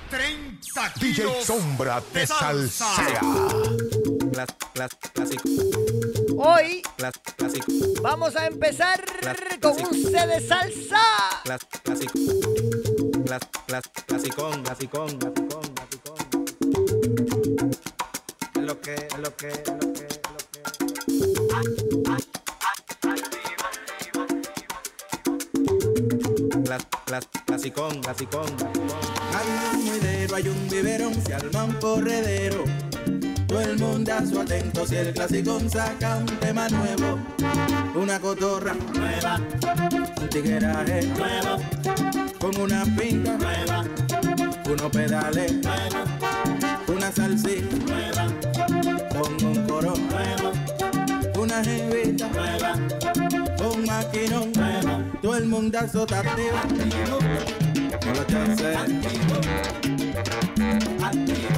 30 DJ kilos Sombra te salsa. salsea. Clásico. Hoy Clásico. vamos a empezar con un C de salsa. Clásico. Clasicón. Es lo que. Clasicón. Hay un muidero, hay un biberón, se arma un corredero. Todo el mundazo atento si el clasicón saca un tema nuevo. Una cotorra nueva, un tigueraje nuevo, con una pinta nueva, unos pedales nuevos, una salsita nueva, con un coro nuevo, una jevita nueva, un maquinón nuevo. Todo el mundazo está activo, no lo chance. Activo.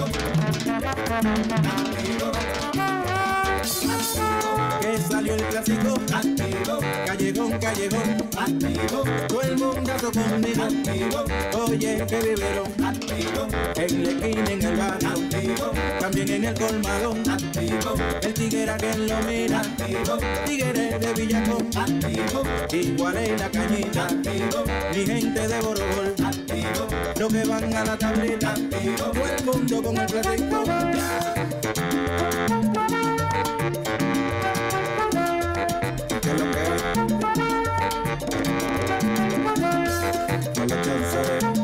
Que salió el clásico, activo. Callejón, activo. Todo el mundazo conmigo, activo. Oye, que vivero, activo. En la esquina, en el barrio, activo. También en el colmado, activo. El tiguera que lo mira, activo. Tigre de Villacón, activo. Igual en la cañita, activo. Mi gente de Borobol, activo. Los que van a la tableta, activo. Todo el mundo con el clásico. ¿Qué es lo que es? No lo chance.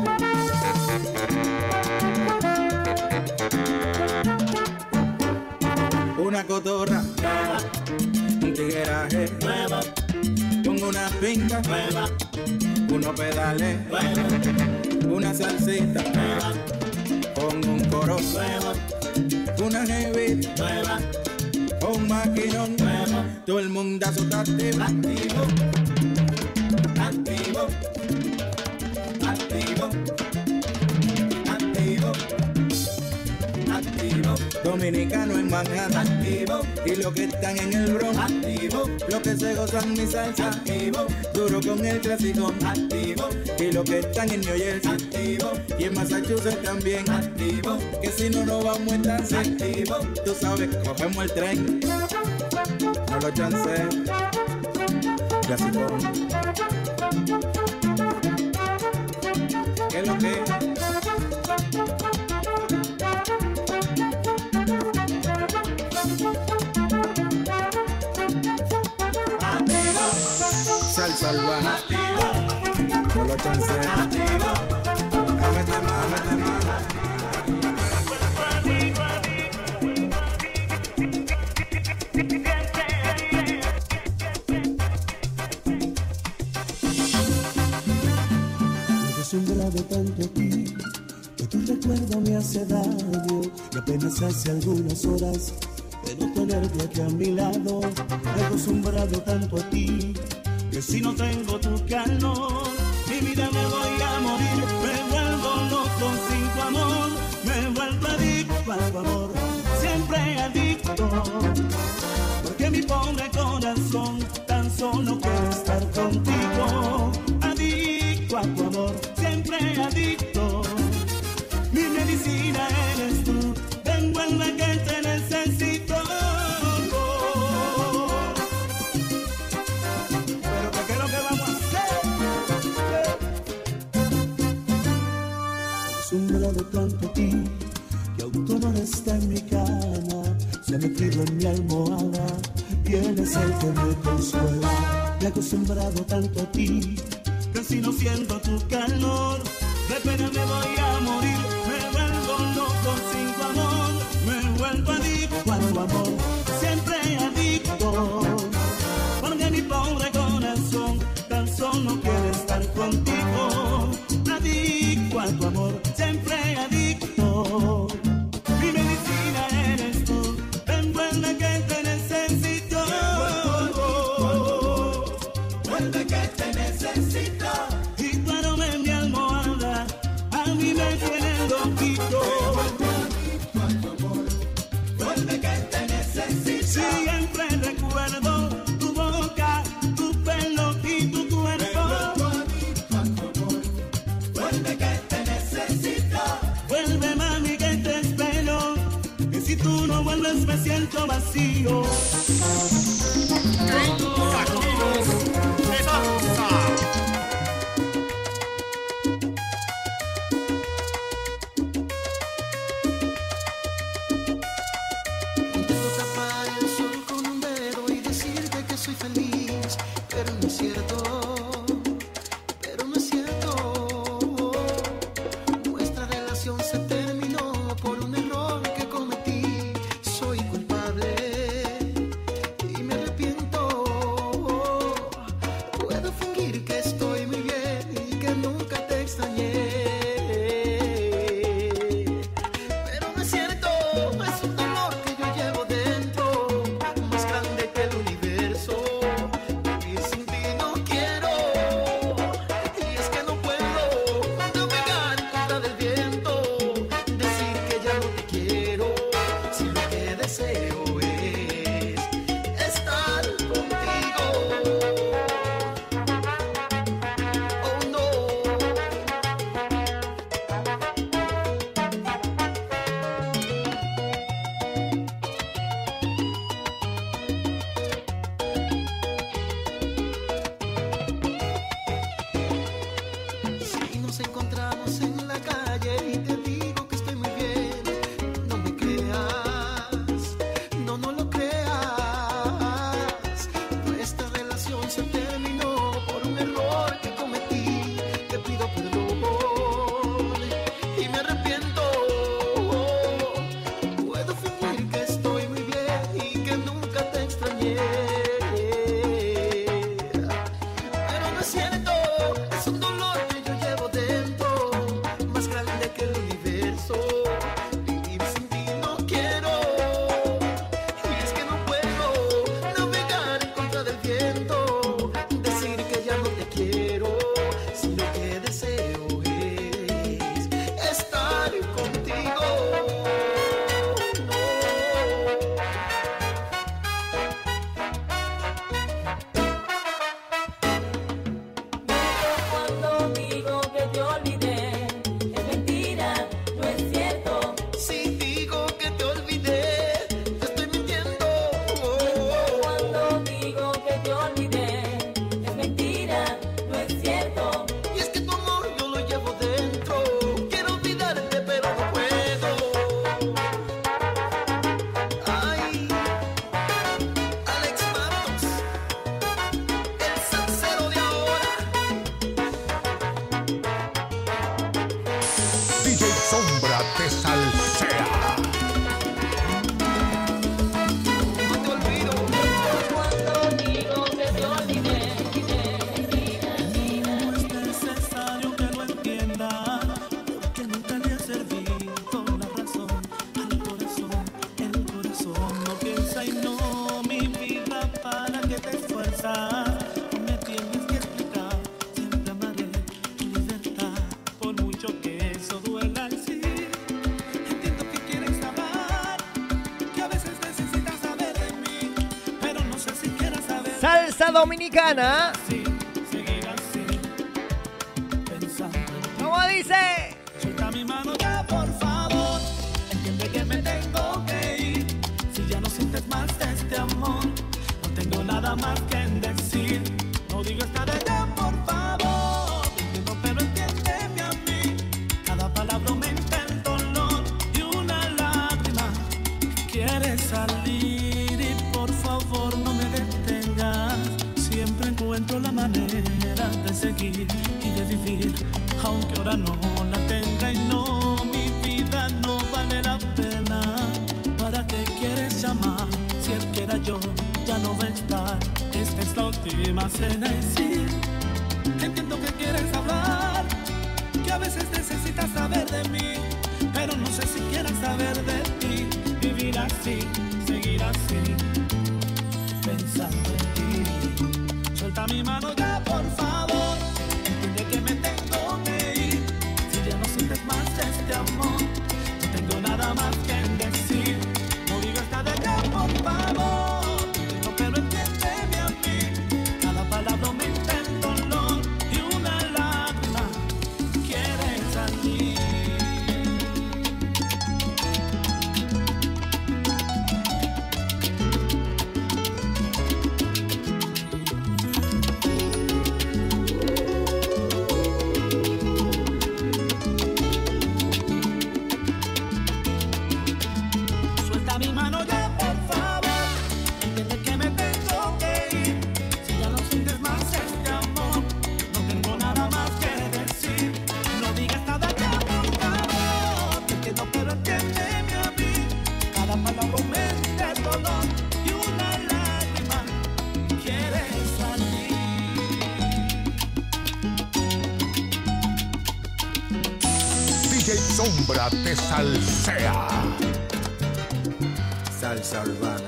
Una cotorra nueva, un tigueraje nuevo, con una pinta nueva, unos pedales nuevos, una salsita nueva, con un coro nuevo, una jevita nueva, un maquinón nuevo. Todo el mundazo está activo, activo. Dominicano en Manhattan, activo. Y los que están en el Bronx, activo. Los que se gozan mi salsa, activo. Duro con el clásico, activo. Y los que están en New Jersey, activo. Y en Massachusetts también, activo. Que si no nos vamos en danza, activo. Tú sabes, cogemos el tren. No lo chance. Clásico. ¿Qué es lo que? Salsa urbana, no lo chance. Mete más. Me he acostumbrado tanto a ti que tu recuerdo me hace daño y apenas hace algunas horas de no tenerte aquí a mi lado. Me he acostumbrado tanto a ti que si no tengo tu calor, mi vida me voy a morir. Me vuelvo loco sin tu amor, me vuelvo adicto a tu amor, siempre adicto. Porque mi pobre corazón tan solo quiere estar contigo. Adicto a tu amor, siempre adicto. Mi medicina eres tú, devuelve que te necesito. Acostumbrado tanto a ti que aún tu amor está en mi cama, se ha metido en mi almohada y él es el que me consuela. Me he acostumbrado tanto a ti que si no siento tu calor, de pena me voy a morir. Me vuelvo loco sin tu amor, me vuelvo adicto a tu amor, siempre adicto. Porque mi pobre corazón tan solo quiere estar contigo. Adicto a tu amor, siempre adicto. Mi medicina eres tú, envuelve que te necesito. Vuelve que te necesito. Y tu aroma en mi almohada a mí me tiene loquito. Vuelve que te necesito. Siempre recuerdo siento vacío. Intento tapar el sol con un dedo y decirte que soy feliz, pero no es cierto. Pero no es cierto. Nuestra relación se terminó por un error que cometí. Soy culpable y me arrepiento. Puedo fingir que estoy muy bien y que nunca te extrañé. Pero no es cierto, es un dolor que yo llevo dentro, más grande que el universo. Vivir sin ti no quiero, y es que no puedo navegar en contra del viento, decir que ya no te quiero, si lo que deseo es estar contigo. Oh no. Si nos encontramos en la calle y te digo que estoy muy bien, no me creas, no lo creas. Nuestra relación se terminó por un error que cometí. Te pido perdón y me arrepiento. Puedo fingir que estoy muy bien y que nunca te extrañé. Pero no es cierto, es un dolor que yo llevo dentro, más grande que el universo. Vivir sin ti no quiero, y es que no puedo navegar en contra del viento, decir que ya no te quiero, si lo que deseo es estar contigo. No. Cuando digo que te olvidé, es mentira, no es cierto. Si digo que te olvidé, te estoy mintiendo. Cuando digo que te olvidé, es mentira, no es cierto. Y es que tu amor yo lo llevo dentro. Quiero olvidarte pero no puedo. Ay, Alex Matos, el salsero de ahora. DJ Sombra te salsea. No te olvido. Cuando digo que te olvidé, No es necesario que lo entienda, porque nunca le ha servido la razón al corazón. El corazón no piensa y no, mi vida, para que te esfuerzas. No me tienes que explicar, siempre amaré tu libertad, por mucho que eso duela en sí. Entiendo que quieres hablar, que a veces necesitas saber de mí, pero no sé si quieras saber. Salsa dominicana. Sí, seguir así, pensando en ti. ¿Cómo dice? Suelta mi mano ya, por favor. Entiende que me tengo que ir. Si ya no sientes más este amor, no tengo nada más que decir. No digas nada ya, por favor. Entiendo, pero entiéndeme a mí. Cada palabra aumenta el dolor y una lágrima quiere salir. Y por favor no me detengas. Siempre encuentro la manera de seguir y de vivir, aunque ahora no la tenga. Y no, mi vida no vale la pena. ¿Para qué quieres llamar? Si él quiera yo ya no va a estar. Esta es la última cena y sí, entiendo que quieres hablar, que a veces necesitas saber de mí, pero no sé si quieras saber de ti. Vivir así, seguir así, pensando en ti. Suelta mi mano ya, por favor. Entiende que me tengo que ir. Si ya no sientes más este amor, no tengo nada más que decir. No digas nada ya, por favor. No, pero entiéndeme a mí. Cada palabra aumenta el dolor y una lágrima quiere salir. DJ Sombra te salsea. Salsa urbana,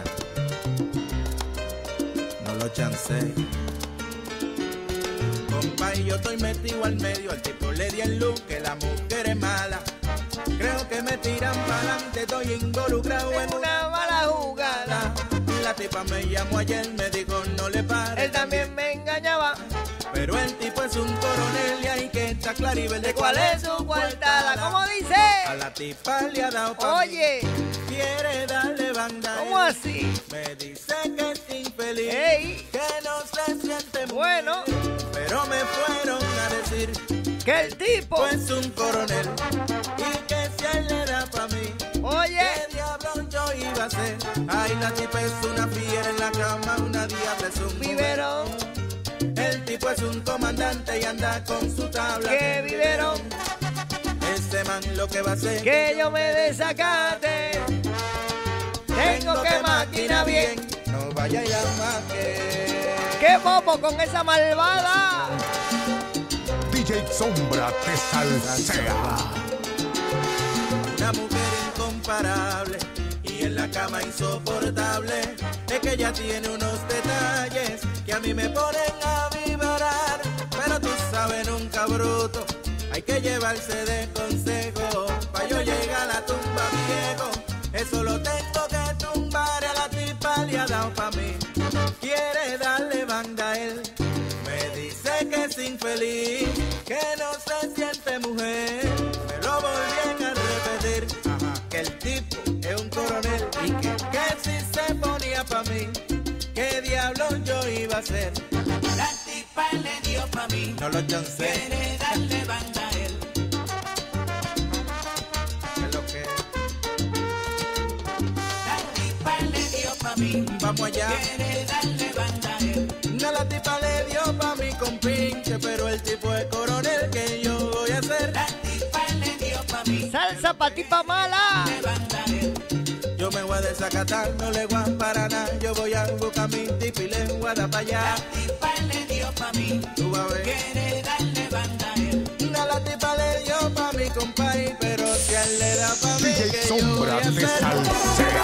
no lo chancé. Compa, y yo estoy metido al medio, al tipo le di el look, que la mujer es mala. Creo que me tiran pa'lante, estoy involucrado en Una mala jugada. La tipa me llamó ayer, me dijo no le pares. Él también me engañaba. Pero el tipo es un coronel y hay que estar claro y ver de ¿Cuál es su coartada? ¿Cómo A dice? la tipa le ha dado pa' Oye, mí. Quiere darle banda. ¿cómo así? Me dice que es infeliz, Ey. que no se siente muy Bueno. bien. Pero me fueron a decir Que el tipo. pues un coronel y que si a él le da pa' mí. Oye, ¿Qué diablo yo iba a hacer? Ay, la tipa es una fiera en la cama, una diabla es un biberón. El tipo es un comandante y anda con su tabla. Que biberón. Ese man lo que va a hacer. Que yo me desacate. Tengo que maquinar bien. No vaya a llamar que. ¡Qué bobo con esa malvada! DJ Sombra te salsea. Una mujer incomparable y en la cama insoportable. Es que ella tiene unos detalles que a mí me ponen a vibrar. Pero tú sabes, nunca bruto, hay que llevarse de consejo. Pa' yo llegar a la tumba viejo, eso lo tengo que tumbar. A la tipa le ha dado pa' mí, quiere darle banda a él. Me dice que es infeliz, que no se siente mujer. Me lo volví a repetir, que el tipo es un coronel y que si se ponía pa' mí, ¿qué diablo yo iba a hacer? La tipa le dio pa' mí, No lo chancé, quiere darle banda a él. es lo que La tipa le dio pa' mí, vamos allá. quiere darle banda a él. No, la tipa le dio pa' mí con pinche, pero el tipo es coronel, que yo voy a hacer? La tipa le dio pa' mí, Salsa pa' tipa mala. quiere banda a él. Yo me voy a desacatar, no le voy a para nada. Yo voy a buscar mi tipa y le voy a dar pa' allá. La tipa le dio pa' mí, Tú vas a ver. quiere darle banda a él. No, la tipa le dio pa' mi compadre, pero si a él le da pa' mí, DJ que yo voy Sombra a te hacer? salsea.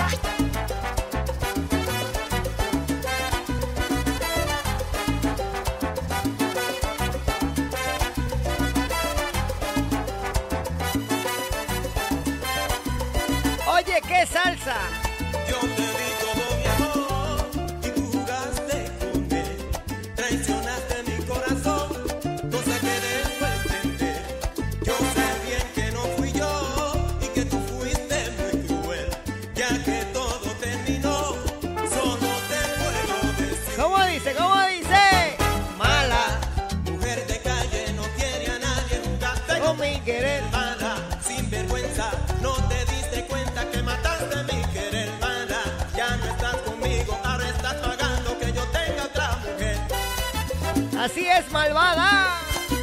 Oye, qué salsa. Yo te di todo mi amor y tú jugaste con él. Traicionaste mi corazón, cosa que debo entender. Yo sé bien que no fui yo y que tú fuiste muy cruel. Ya que todo terminó, solo te puedo decir. ¿Cómo dice? ¿Cómo dice? Mala Mujer de calle no quiere a nadie, jugaste con mi querer. mala, sin vergüenza, no te diste cuenta que mataste mi querer, mala. Ya no estás conmigo, ahora estás pagando que yo tenga otra mujer. Así es, malvada.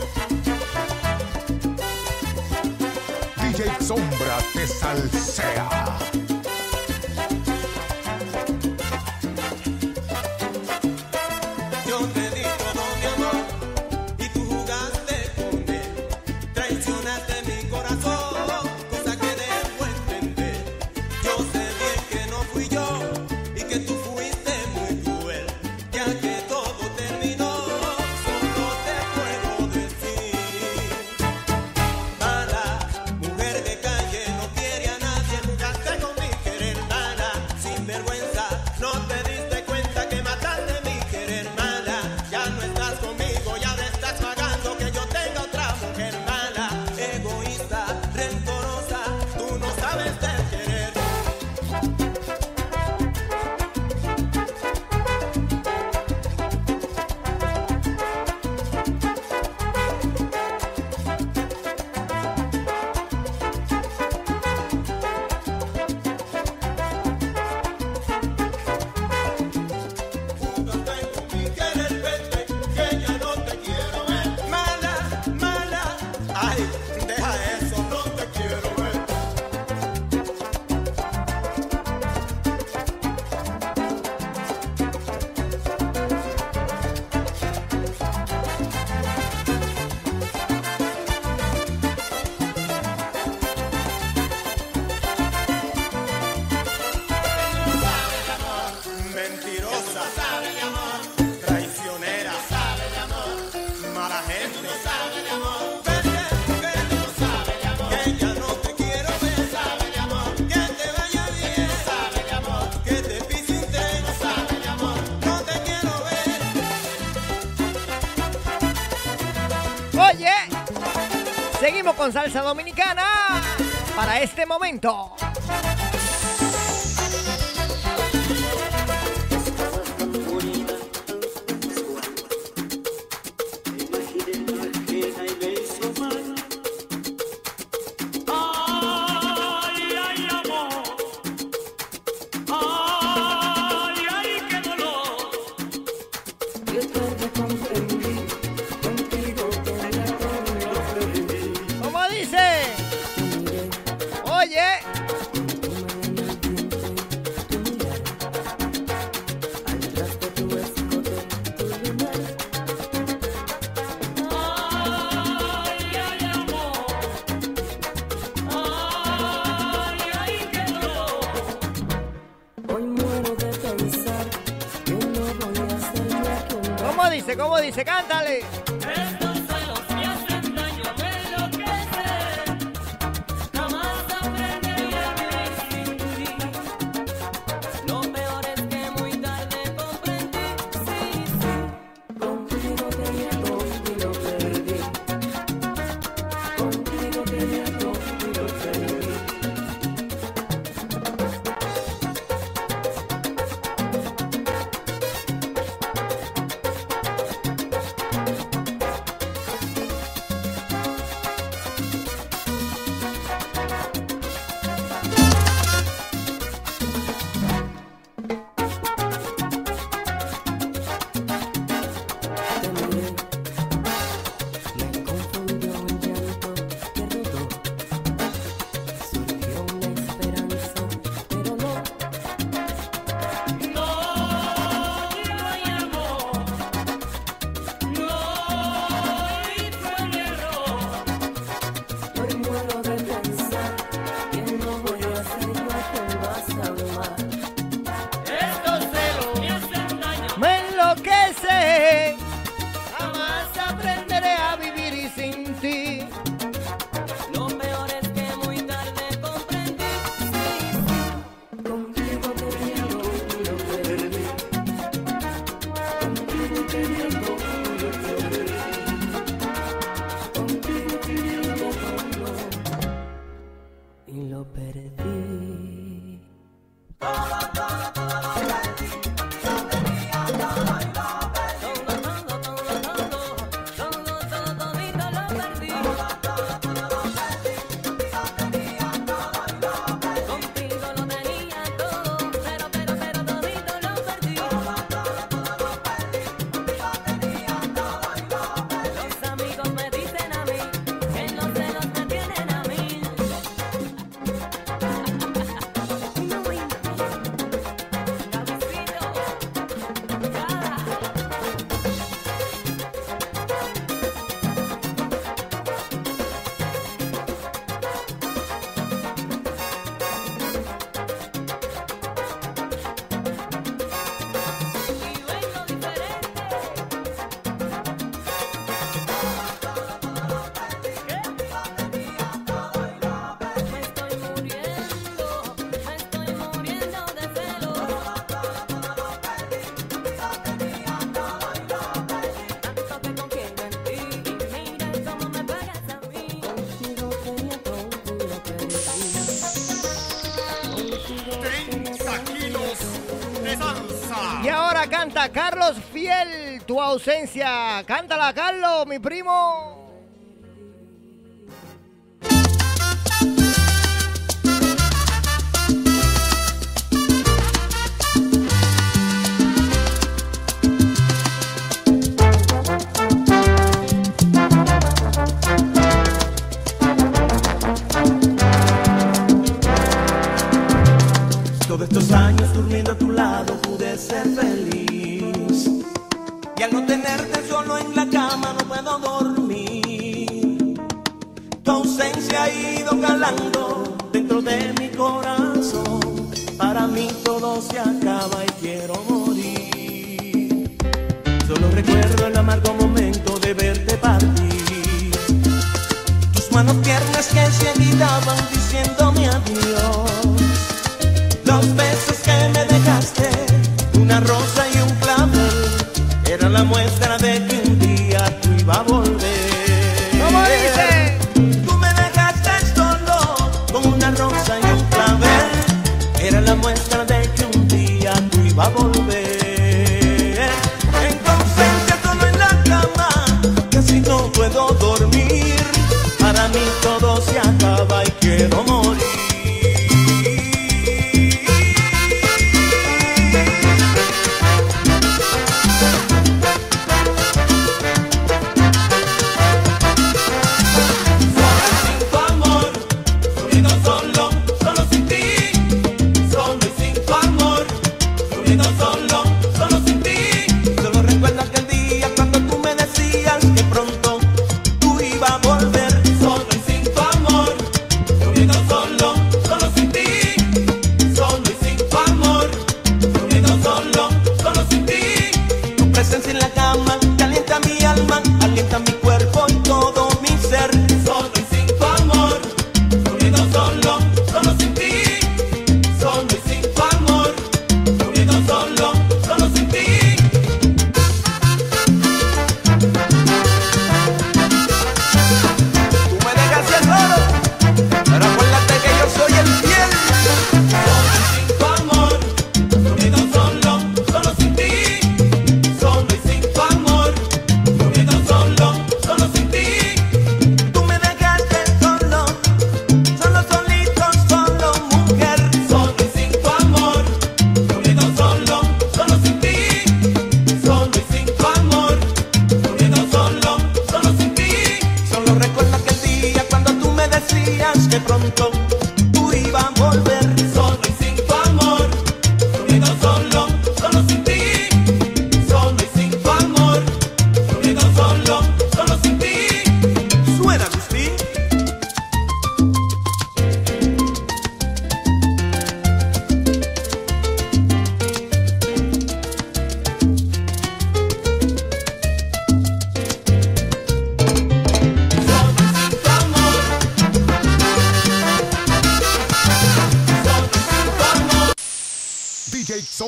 DJ Sombra te salsea. Yo te di todo mi amor y tú jugaste con él. Traicionaste mi corazón, cosa que debo entender. Yo sé bien que no fui yo y que tú fuiste muy cruel. Ya que todo terminó, solo te puedo decir. Mala, mujer de calle no quiere a nadie, jugaste con mi querer, mala. Sin vergüenza, no te diste cuenta que mataste mi querer, mala. Ya no estás conmigo y ahora estás pagando que yo tenga otra mujer, mala. Egoísta, rencorosa, tú no sabes de querer. Oye, seguimos con salsa dominicana para este momento. ¿Cómo dice? Oye. ¿Cómo dice? ¿Cómo dice? Cántale. Me enloquece, jamás aprenderé a vivir sin ti. Lo peor es que muy tarde comprendí. Sí, contigo queriendo lo perdí. Contigo queriendo lo perdí. Contigo queriendo y lo perdí. Y ahora canta Carlos Fiel, Tu ausencia. Cántala, Carlos, mi primo. Todos estos años durmiendo a tu lado pude ser feliz, y al no tenerte solo en la cama no puedo dormir. Tu ausencia ha ido calando dentro de mi corazón. Para mí todo se acaba y quiero morir. Solo recuerdo el amargo momento de verte partir, tus manos tiernas que se agitaban diciéndome adiós. Los besos que me dejaste, una rosa y un clavel, era la muestra de que un día tú ibas a volver.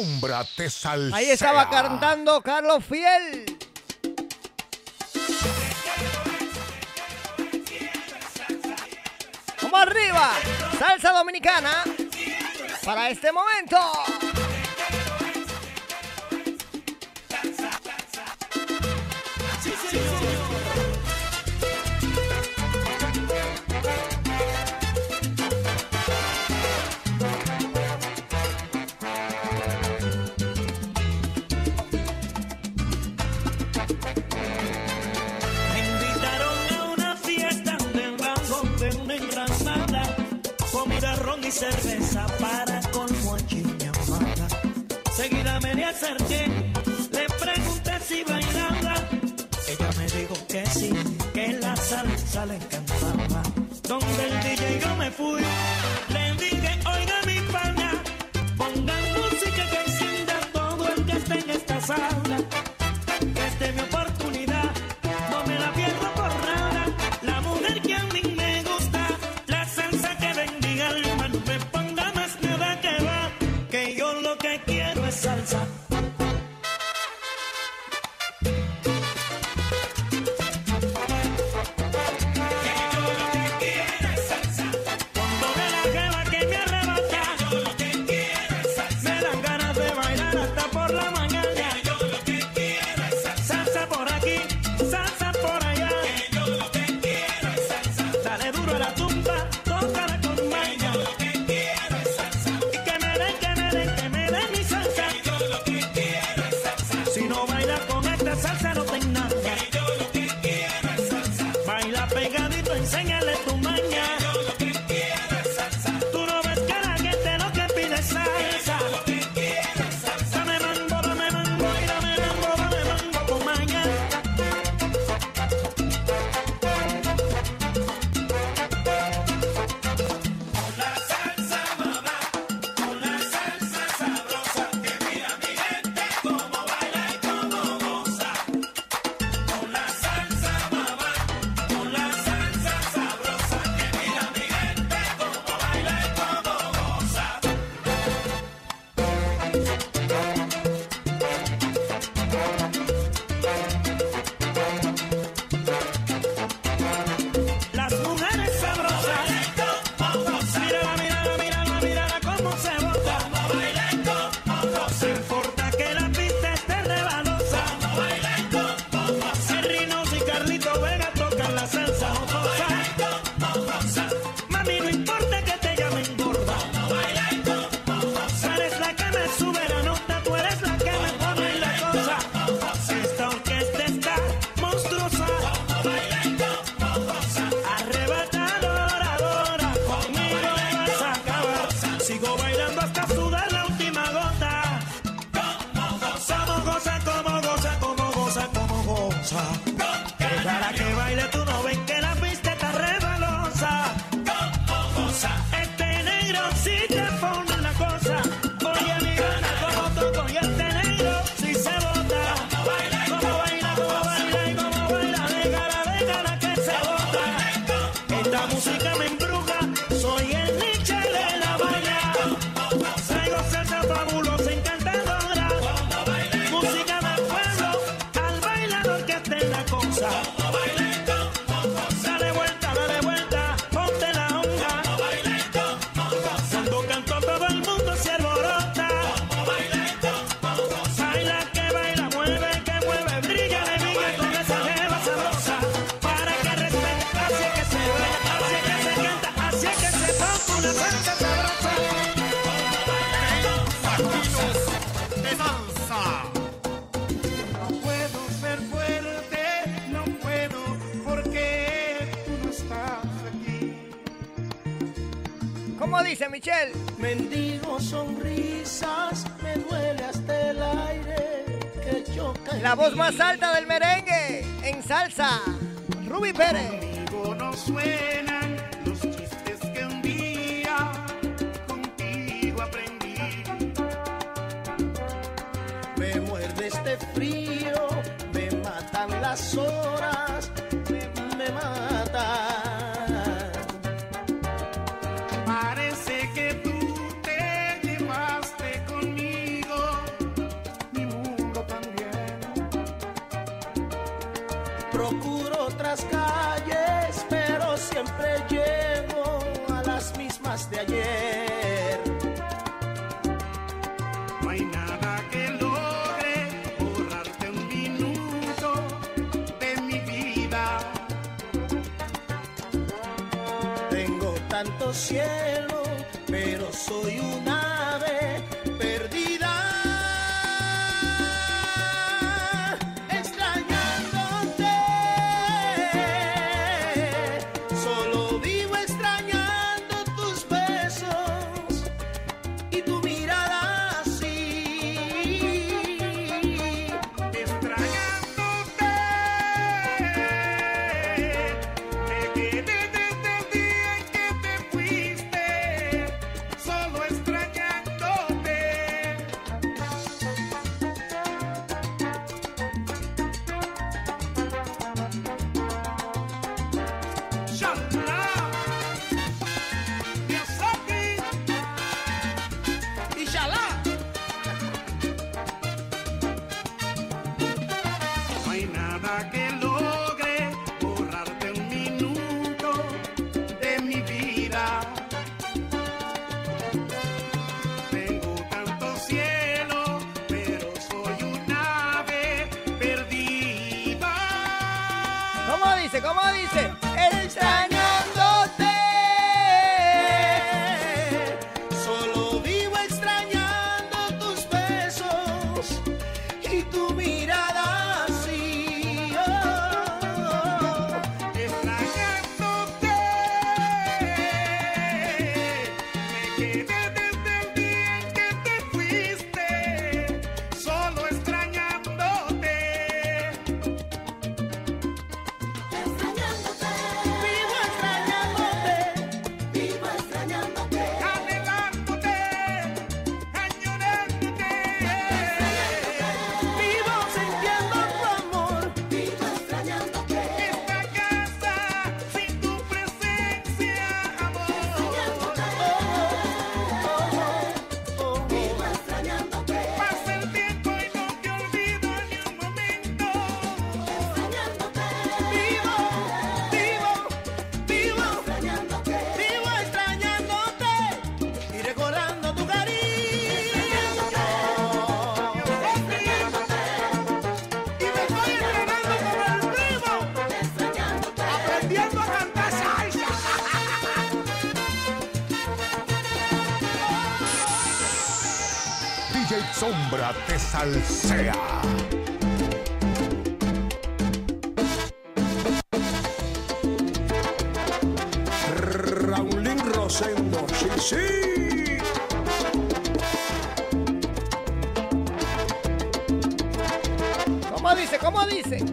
Sombra te salsea. Ahí estaba cantando Carlos Fiel. Como arriba, salsa dominicana para este momento. Y cerveza para colmo aquí mi amada. Seguida me le acerqué, le pregunté si bailaba. Ella me dijo que sí, que la salsa le encantaba. Donde el DJ yo me fui, le dije, oiga mi pana, pongan música que encienda todo el que esté en esta sala. Esta es mi oportunidad, no me la pierdo por nada. La mujer que a mí me gusta, la salsa que bendiga al alma. No me ponga más nada que va, que yo lo que quiero es salsa. Enséñale tu maña. Yo lo que quiero es salsa. Tú no ves que la gente lo que pide es salsa. Yo lo que quiero es salsa. Dame mambo y dame mambo con maña. Con la salsa mamá, con la salsa sabrosa, que mira mi gente cómo baila y cómo goza. Con la salsa mamá, con la salsa sabrosa, que mira mi gente cómo baila y cómo goza. Las mujeres sabrosas, mírala cómo se bota. No importa que la pista esté rebalosa. Rinos y Carlito Vega tocan la salsa jocosa. Mami, no importa que te llamen gorda. Tú eres la que me sube la nota, tú eres la que me pone la cosa. Esta orquesta está monstruosa. Arrebatadora, conmigo vas a acabar. Sigo bailando hasta sudar la última gota. Como goza, como goza, como goza, como goza. Para que baile tú no ves que la pista está rebalosa. Este negro sí te pone la cosa. Oye mi gana como toco y este negro sí se bota. Como baila y cómo baila, déjala que se bota. Esta música me embruja, soy el Nietzsche de la baila. Traigo salsa fabulosa, encantadora. Música del pueblo, al bailador que esté en la cosa. Dale vuelta, ponte la honga. Cuando canto todo el mundo se alborota. Baila que baila, mueve que mueve, brilla con esa jeva sabrosa. Para que respete, así es que se baila, así es que se canta, así es que se toca una salsa sabrosa. No puedo ser fuerte, no puedo, porque tú no estás aquí. ¿Cómo dice Michelle? Mendigo sonrisas, me duele hasta el aire que choca. La voz más alta del merengue en salsa, Ruby Pérez. Conmigo no suenan los chistes que un día contigo aprendí. Me muerde este frío, me matan las horas, me matan. Parece que tú te llevaste conmigo Procuro otras calles, pero siempre llego a las mismas de ayer. No hay nada que logre borrarte un minuto de mi vida. Tengo tanto cielo, pero soy un ave perdida. ¿Cómo dice? Extrañándote. Solo vivo extrañando tus besos y tu mirada así. Oh, extrañándote. Me quedé desde el día en que te fuiste. Solo extrañándote. DJ Sombra te salsea. Raulín Rosendo, sí, sí. ¿Cómo dice? ¿Cómo dice?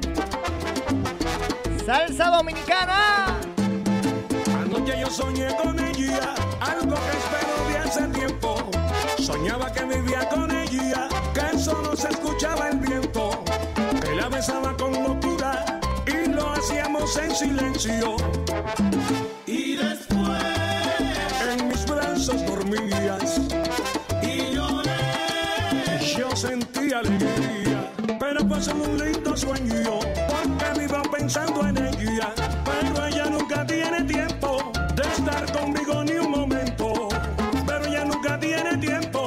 Salsa dominicana. Anoche yo soñé con ella, algo que espero de hace tiempo. Soñaba que vivía con ella, que solo se escuchaba el viento, que la besaba con locura y lo hacíamos en silencio. Y después en mis brazos dormías y lloré. Yo sentí alegría, pero fue solo un lindo sueño, porque vivo pensando en ella, pero ella nunca tiene tiempo de estar conmigo ni un momento, pero ella nunca tiene tiempo.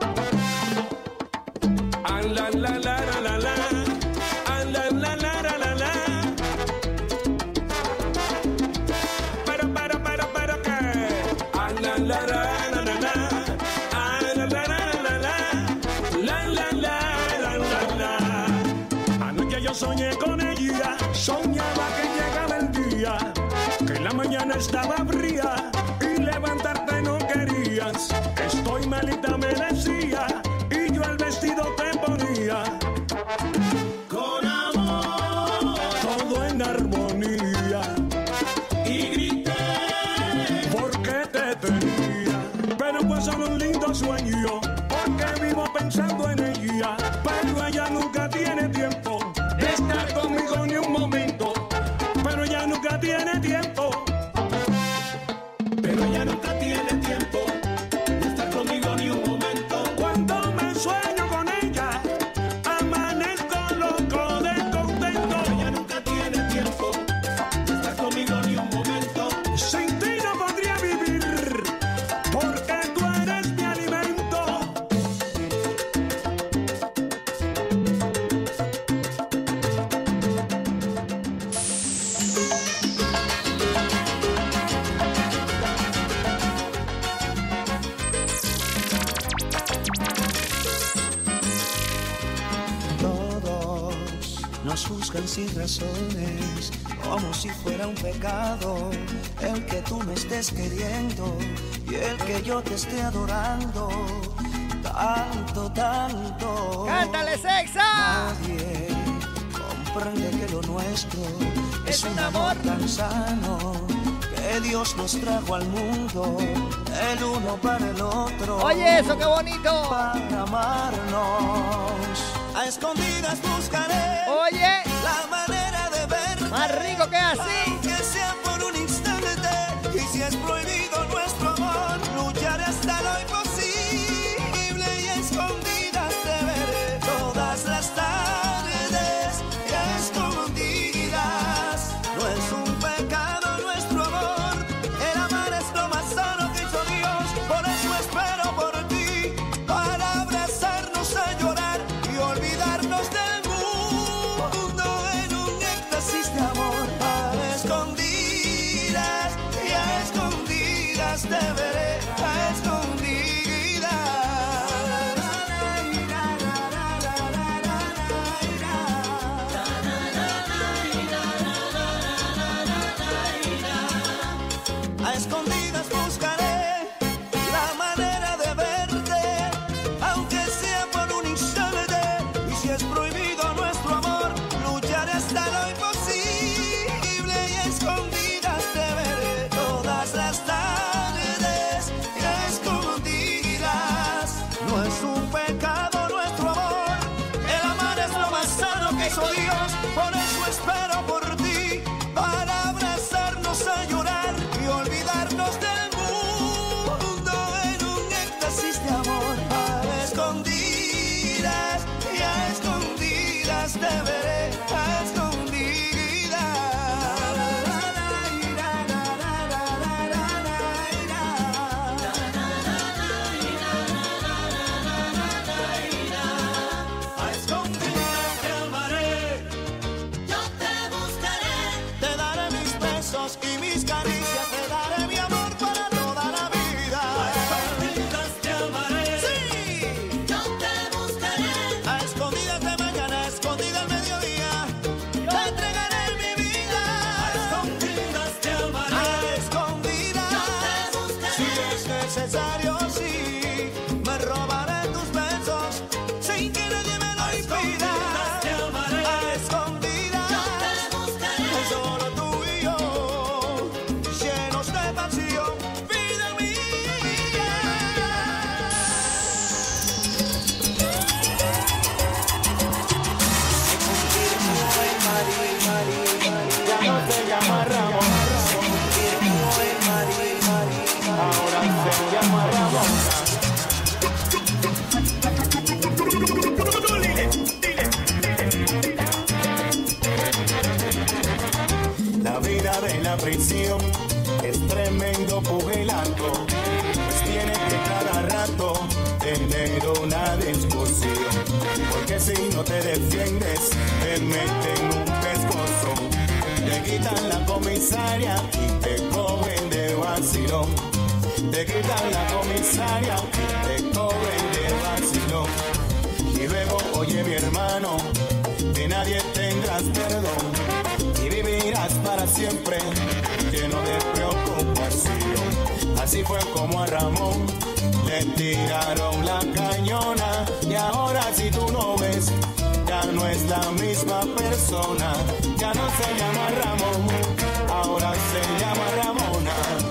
Ah, la la la la la la, ah, la la la la la la. Pero qué, ah, la la la la la la, ah, la la la la la. Anoche yo soñé con ella, soñaba que llegaba el día, que la mañana estaba fría y levantarte no querías. Estoy malita, me decía, y yo el vestido te ponía. Con amor, todo en armonía. Y grité, porque te tenía. Pero fue solo un lindo sueño, porque vivo pensando en ella, pero ella nunca tiene tiempo de estar conmigo ni un momento, pero ella nunca tiene tiempo, pero ella nunca tiene tiempo de estar conmigo ni un momento. nos juzgan sin razones, como si fuera un pecado el que tú me estés queriendo y el que yo te esté adorando. Tanto, tanto. ¡Cántale, Sexa! Nadie comprende que lo nuestro es un amor tan sano, que Dios nos trajo al mundo, el uno para el otro. Oye, eso, qué bonito. Para amarnos. A escondidas buscaré. Oye, la manera de verte. Más rico que así. Aunque sea por un instante. Y si es prohibido nuestro amor, lucharé hasta lo imposible. Y a escondidas te veré todas las tardes. Y a escondidas. No es un pecado nuestro amor. El amar es lo más sano que hizo Dios. Por eso espero por ti, para abrazarnos a llorar y olvidarnos del mundo en un éxtasis de amor. A escondidas, y a escondidas te veré, a escondidas. A escondidas buscaré la manera de verte, aunque sea por un instante. Y si es prohibido nuestro amor, lucharé hasta lo imposible. Y a escondidas te veré todas las tardes. Y a escondidas. No es un pecado nuestro amor. El amar es lo más sano que hizo Dios. Por eso espero por ti, para abrazarnos a llorar y olvidarnos del mundo en un éxtasis de amor. A escondidas, y a escondidas te veré, a escondidas. A escondidas te amaré, Yo te buscaré, te daré mis besos y mis caricias, te daré mi amor para toda la vida. A escondidas te amaré, sí. yo te buscaré, A escondidas de mañana, a escondidas al mediodía, te entregaré mi vida. A escondidas te amaré, a escondidas. yo te buscaré. Si es necesario, sí, me robaré tus besos sin que nadie me lo impida. A escondidas, Yo te buscaré, solo tú y yo, llenos de pasión, vida mía. Ya no se llama Ramón, ahora se llama Ramón. La vida de la prisión es tremendo pugilato, pues tiene que cada rato tener una discusión, porque si no te defiendes te meten un pescozo, te quitan la comisaria y te cogen de vacilón, te quitan la comisaria y te cogen de vacilón, y luego oye mi hermano, de nadie tendrás perdón y vivirás para siempre lleno de preocupación. Así fue como a Ramón le tiraron la cañona, y ahora si tú no ves, ya no es la misma persona. Ya no se llama Ramón, ahora se llama Ramona.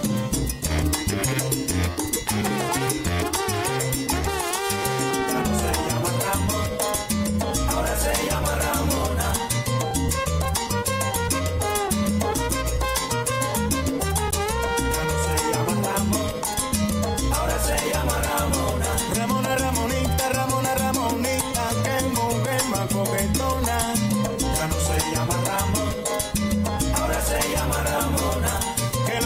Ya no se llama Ramón, ahora se llama Ramona. Ya no se llama Ramón, ahora se llama Ramona. Ramona, Ramonita, Ramona, Ramonita, que mujer más coquetona. Ya no se llama Ramón, ahora se llama Ramona. Que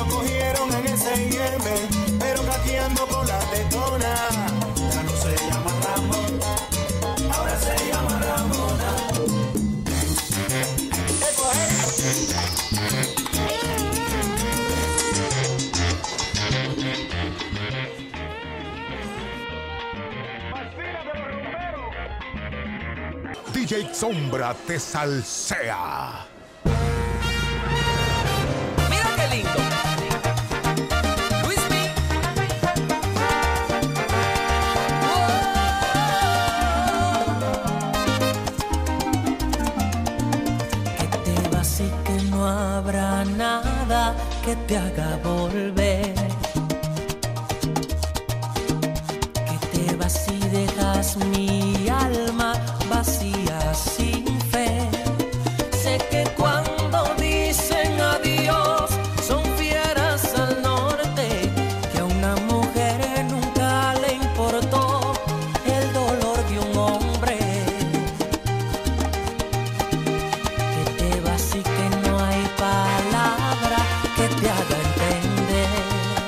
DJ Sombra te salsea. Mira qué lindo. Luismi. Que te vas y que no habrá nada que te haga volver. Que te vas y dejas mi alma vacía sin fe. Sé que cuando dicen adiós son fieras al norte, que a una mujer nunca le importó el dolor de un hombre. Que te vas y que no hay palabra que te haga entender.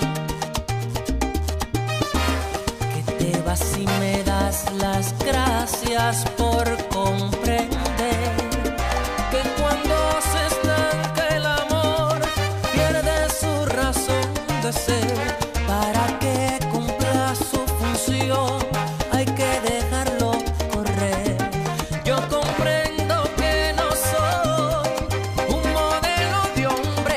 Que te vas y me das las gracias por comprender que cuando se estanca el amor pierde su razón de ser. Para que cumpla su función hay que dejarlo correr. Yo comprendo que no soy un modelo de hombre,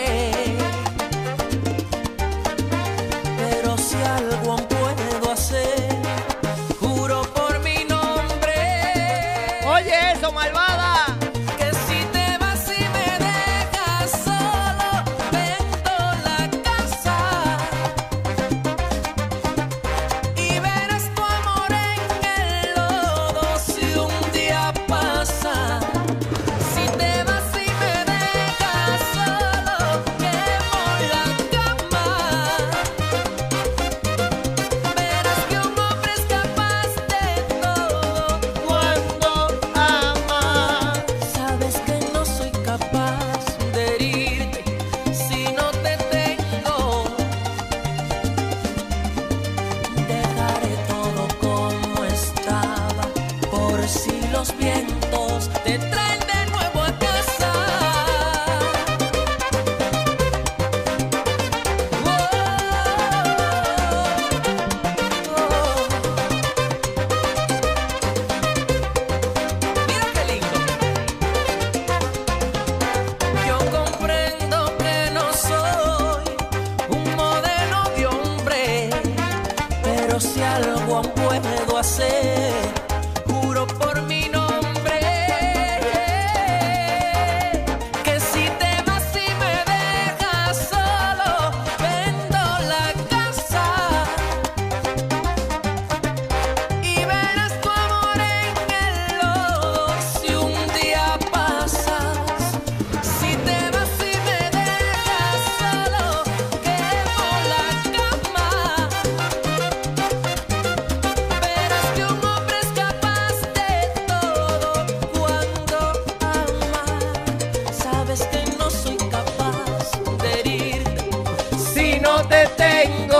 pero si algo aún puedo hacer, juro por mi nombre. Oye eso, malvada. Que si te vas y me dejas solo, vendo la casa y verás tu amor en el lodo si un día pasa. Si te vas y me dejas solo, quemo la cama. Verás que un hombre es capaz de todo cuando ama. Sabes que no soy capaz de herirte si no te tengo. Dejaré todo como estaba por si los vientos te traen de nuevo a casa. Mira qué lindo. Yo comprendo que no soy un modelo de hombre, pero si algo aún puedo hacer, juro por mi nombre. Que si te vas y me dejas solo, vendo la casa y verás tu amor en el lodo si un día pasas. Si te vas y me dejas solo, quemo la cama. Verás que un hombre es capaz de todo cuando ama. Sabes que no soy capaz de herirte si no te tengo.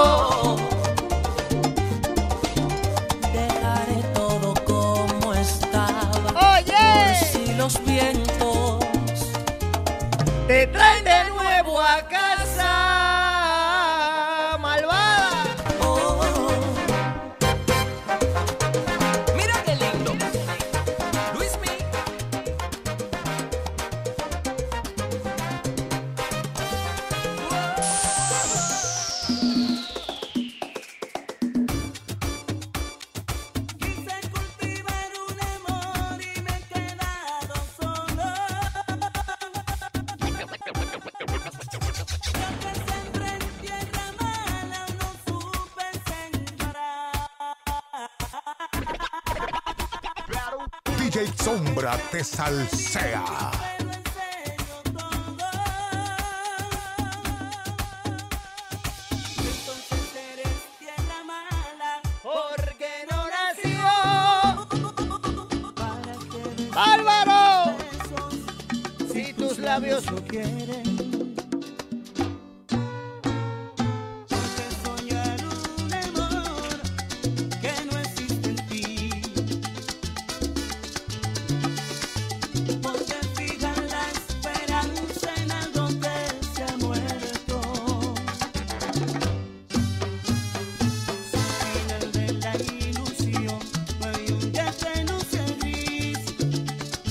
Dejaré todo como estaba Oye, por si los vientos te traen de nuevo a casa, malvada. Mira qué lindo. Luismi. Quise cultivar un amor y me he quedado solo. Yo que sembré en tierra mala no supe sembrar. DJ Sombra te salsea. Pero enseño todo. Entonces eres tierra mala. Porque no nació. Para que ¡Bárbaro! besos Si tus labios lo quieren. Porque soñar un amor que no existe en ti. Porque fijar la esperanza en algo que se ha muerto. Sin el de la ilusión, no hay un día que no sea gris.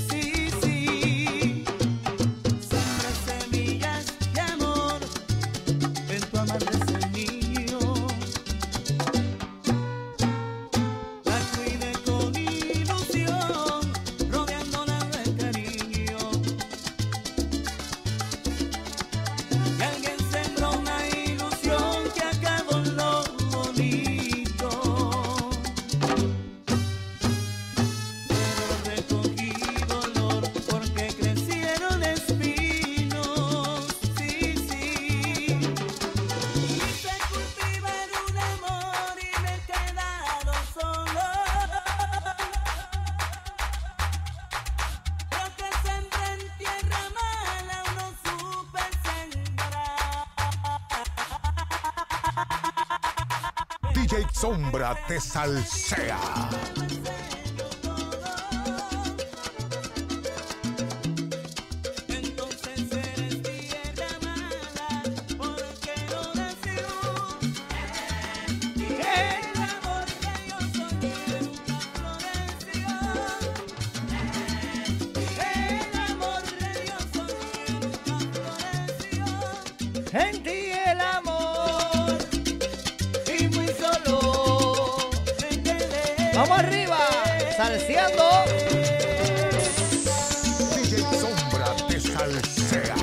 DJ Sombra te salsea. En ti el amor y muy solo. Vamos arriba, salseando. DJ Sombra te salsea.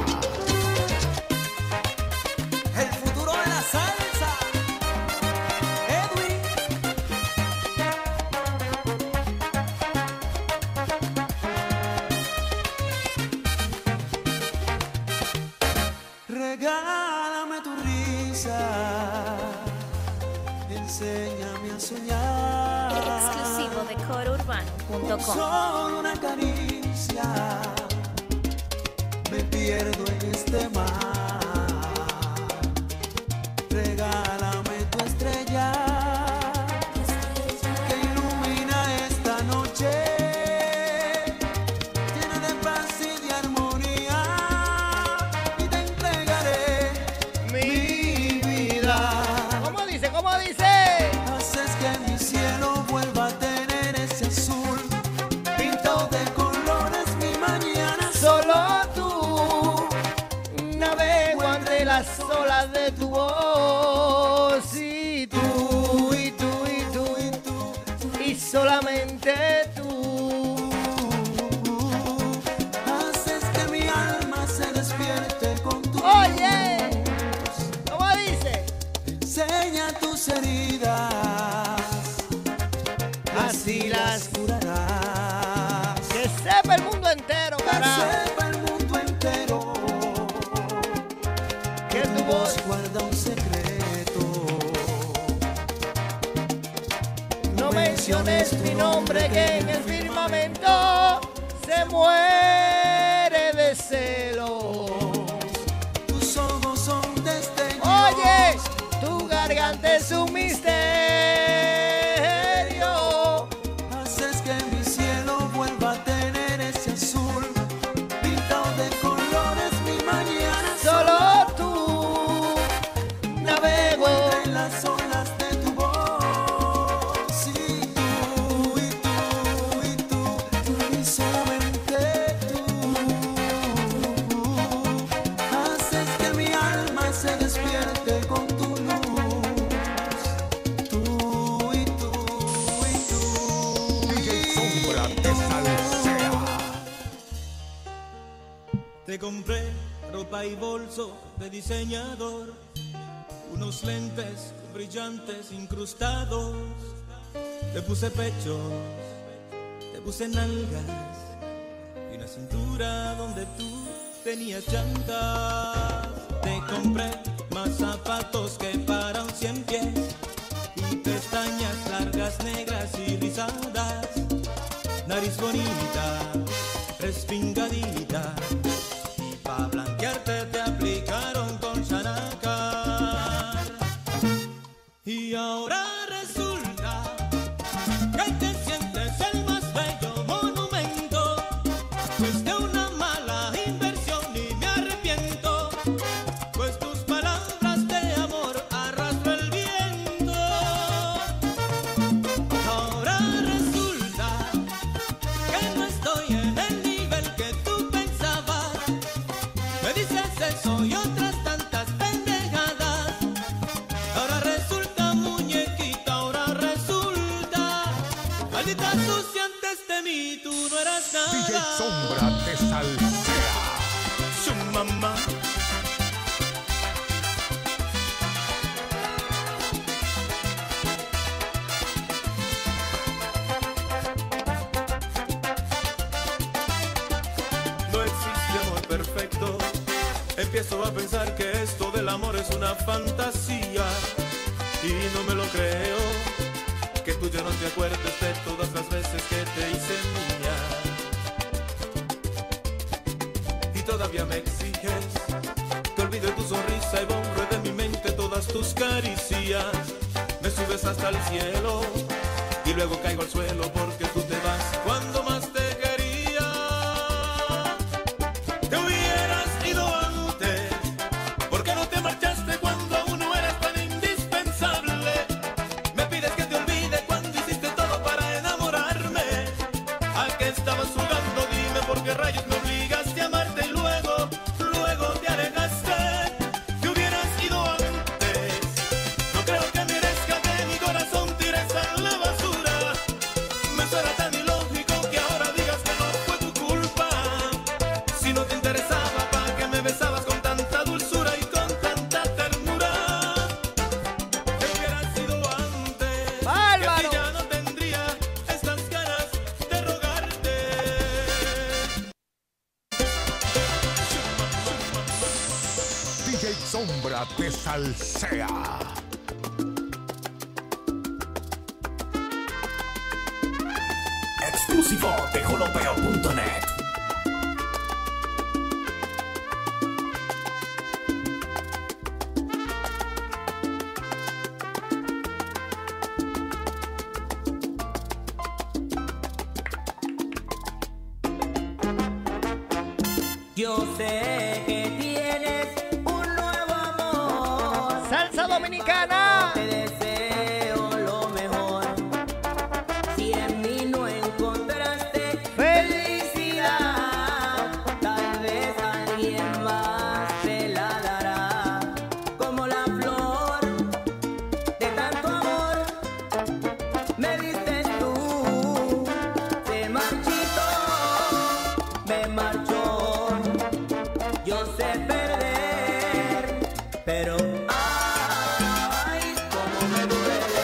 El futuro de la salsa. Edwin. Regálame tu risa, enséñame a soñar. Exclusivo de corourbano.com. Solo una caricia, me pierdo en este mar. Regálame tu estrella, que ilumina esta noche, llena de paz y de armonía, y te entregaré mi vida. ¿Cómo dice? ¿Cómo dice? Haces que mi cielo vuelva a tener ese azul, pintado de colores mi mañana. Solo tú, navego ante las olas de tu voz. Y tú, y tú, y tú, y tú, y solamente tú. Haces que mi alma se despierte con tu Oye, ¿cómo dice? enseña tus heridas, Así las curarás. que sepa el mundo entero, Que carajo, sepa el mundo entero que tu voz guarda un secreto. no menciones mi nombre, que en el firmamento se muere de celos. Tus ojos son destellos. Oye, tu garganta es un misterio. Haces que mi cielo vuelva a tener ese azul, pintado de colores mi mañana. Solo tú, navego. En las olas de tu voz. Y tú, y tú, y tú, y solamente tú. Haces que mi alma se despierte con tu luz. Tú y tú, y tú. DJ Sombra te salsea. Te compré ropa y bolso de diseñador, unos lentes brillantes incrustados. Te puse pechos, te puse nalgas y una cintura donde tú tenías llantas. Te compré más zapatos que para un 100 pies y pestañas largas, negras y rizadas. Nariz bonita, respingadita, y pa' blanquearte te aplicaron con Xanacar. Y ahora resulta que te sientes el más bello monumento, pues de una mala inversión ni me arrepiento, pues tus palabras de amor arrastró el viento. Ahora resulta que no estoy en el nivel que tú pensabas, me dices eso y otras tantas pendejadas. Ahora resulta, muñequita, ahora resulta, maldita sucia, antes de mí tú no eras DJ nada. Sombra te salsea. Su mamá. No existe amor perfecto. Empiezo a pensar que esto del amor es una fantasía y no me lo creo, que tú ya no te acuerdes de todas las veces que te hice mía y todavía me exiges que olvide tu sonrisa y borre de mi mente todas tus caricias me subes hasta el cielo y luego caigo al suelo porque tú te vas cuando más te quería. Te hubieras ido antes, porque no te marchaste cuando aún no eras tan indispensable. Me pides que te olvide cuando hiciste todo para enamorarme. ¿A qué estabas jugando? Dime por qué rayos me obligaste a amarte y luego te alejaste. Te hubieras ido antes. No creo que merezca que mi corazón tires a la basura. Me suena tan ilógico que ahora digas que no fue tu culpa. Si no te interesaba, ¿para qué me besabas con tanta dulzura y con tanta ternura? Te hubieras ido antes. ¡Bárbaro! Que ya no tendría estas ganas de rogarte. DJ Sombra te salsea. Exclusivo de Jolopeo.net. Yo sé que tienes un nuevo amor. Salsa dominicana. Te deseo lo mejor. Si en mí no encontraste felicidad, tal vez alguien más te la dará. Como la flor de tanto amor me diste tú. Se marchitó, me marchó. Yo sé perder, pero ay, cómo me duele.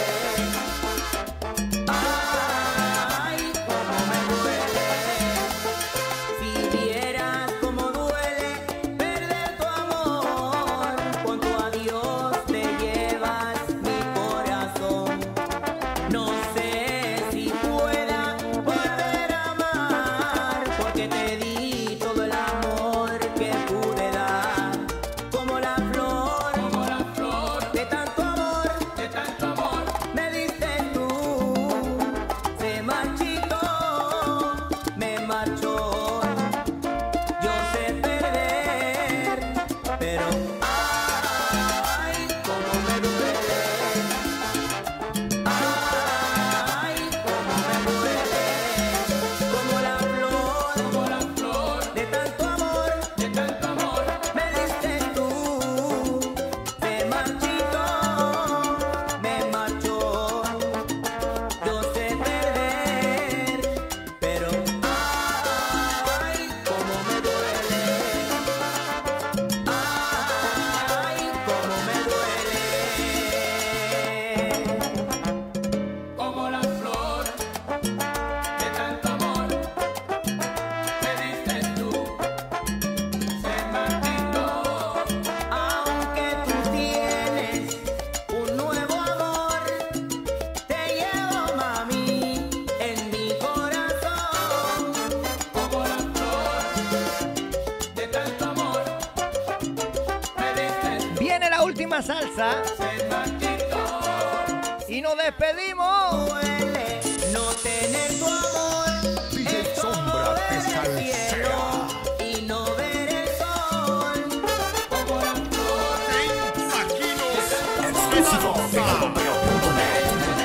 Ay, cómo me duele. Si vieras cómo duele perder tu amor, con tu adiós te llevas mi corazón. No sé si pueda volver a amar, porque te di todo el amor que pude dar. Como la flor de tanto amor, me diste tú. Se marchitó, me marchó. Yo sé perder, pero ay, cómo me duele. Ay, cómo me duele. Como la flor de tanto amor, me diste tú. Se marchitó, me marchó. Yo sé perder, pero ay, cómo me duele. Ay, cómo me duele. Como la flor de tanto amor, me diste tú. Se marchitó. Aunque tú tienes un nuevo amor, te llevo, mami, en mi corazón. Como la flor de tanto amor, me diste tú. Viene la última salsa Se marchitó. y nos despedimos. Duele no tener tu amor. DJ Es como Sombra te ver el cielo salsea. y no ver el sol. Como la flor. Exclusivo de Jolopeo.net.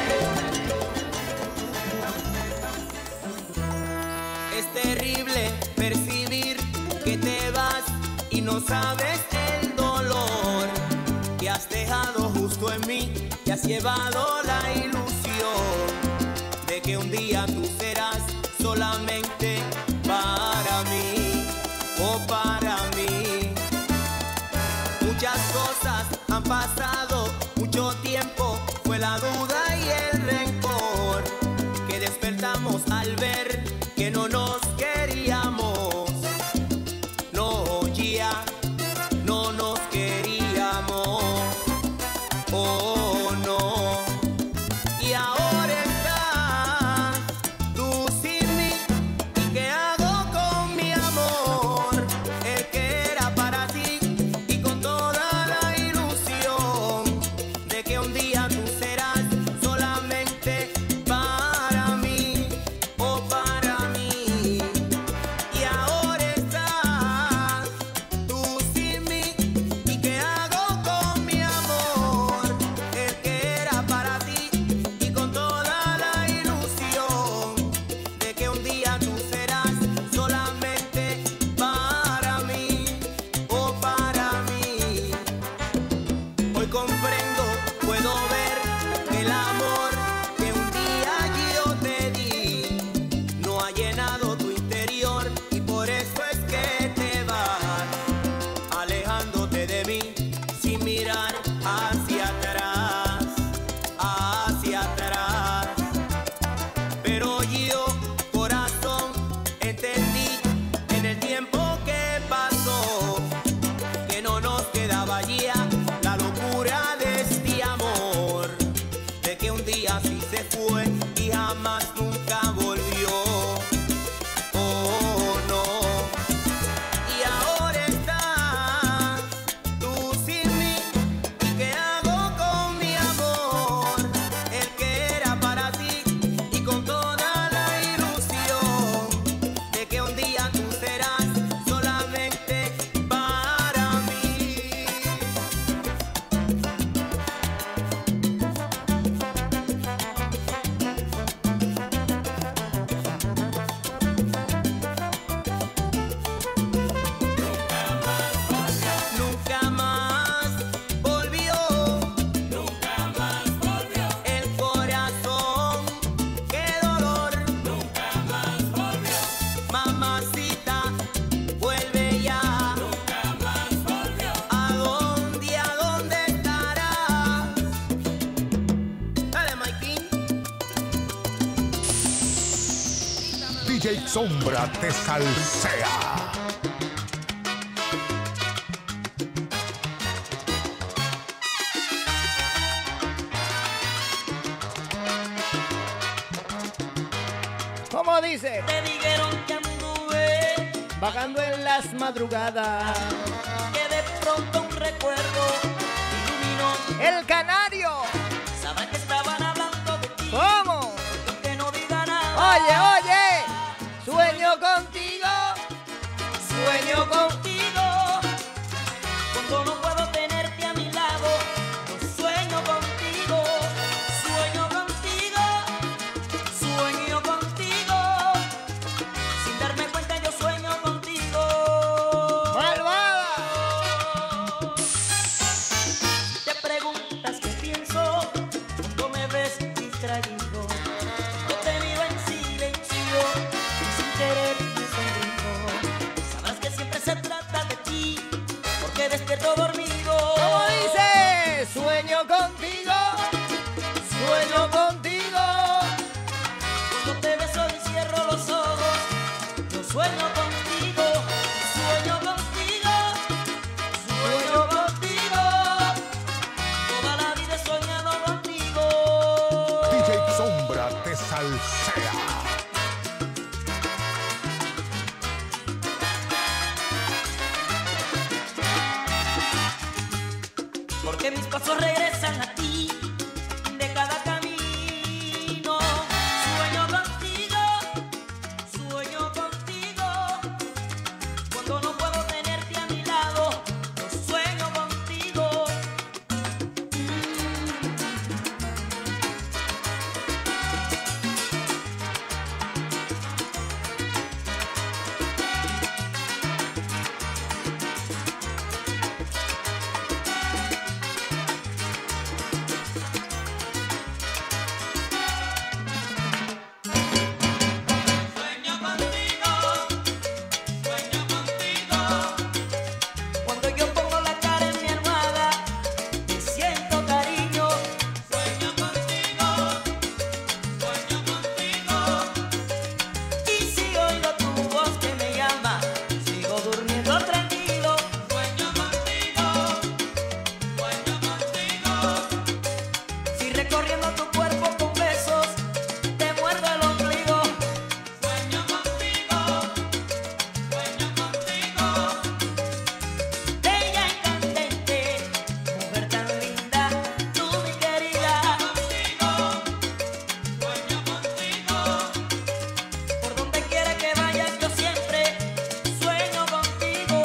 Es terrible percibir que te vas y no sabes el dolor que has dejado justo en mí, que has llevado la ilusión de que un día tú serás solamente para mí, o para mí. Muchas cosas han pasado, mucho tiempo, fue la duda y el rencor que despertamos al ver que no nos queríamos. No, ya no nos queríamos. Oh, no. Y ahora estás tú sin mí. ¿Y qué hago con mi amor? El que era para ti y con toda la ilusión DJ Sombra te salsea. ¿Cómo dice? Te dijeron que anduve vagando en las madrugadas, que de pronto un recuerdo iluminó el canario. Saben que estaban hablando de ti. ¿Cómo? Que no diga nada. Oye, oye, sueño contigo, sueño contigo. Cuando no puedo tenerte a mi lado, yo sueño contigo, sueño contigo, sueño contigo. Sin darme cuenta yo sueño contigo. ¡Malvada! Te preguntas qué pienso cuando me ves distraído. Yo te miro en silencio y sin querer me sonrijo. Sabrás que siempre se trata de ti, porque despierto dormido. ¿Cómo dice? Sueño contigo, sueño contigo. Cuando te beso y cierro los ojos, yo sueño contigo, sueño contigo, sueño contigo. Toda la vida he soñado contigo. DJ Sombra te salsea. Porque mis pasos regresan a ti de cada camino. Sueño contigo, sueño contigo. Cuando no puedo tenerte a mi lado, yo sueño contigo. Sueño contigo, sueño contigo. Cuando yo pongo la cara en mi almohada, te siento cariño. Sueño contigo, sueño contigo. Y si oigo tu voz que me llama, sigo durmiendo tranquilo. Sueño contigo, sueño contigo. Si recorriendo tu cuerpo con besos, te muerdo el ombligo. Sueño contigo, sueño contigo. Bella y candente, mujer tan linda, tú mi querida. Sueño contigo, por donde quiera que vayas yo siempre sueño contigo.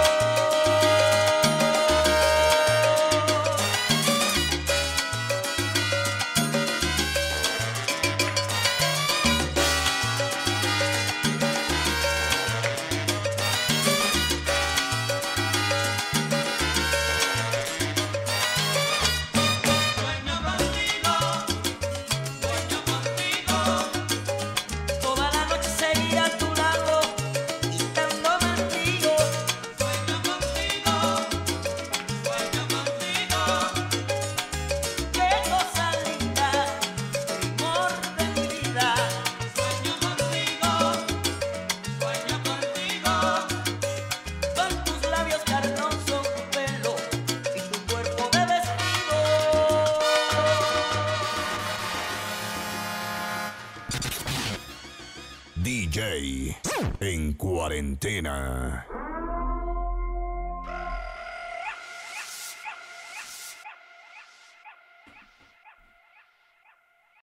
Sueño contigo, sueño contigo. Toda la noche seguir a tu lado y estando contigo. Sueño contigo, sueño contigo. Qué cosa linda, amor de mi vida. Sueño contigo, sueño contigo. Con tus labios carnosos, tu pelo y tu cuerpo de vestido. DJ en cuarentena.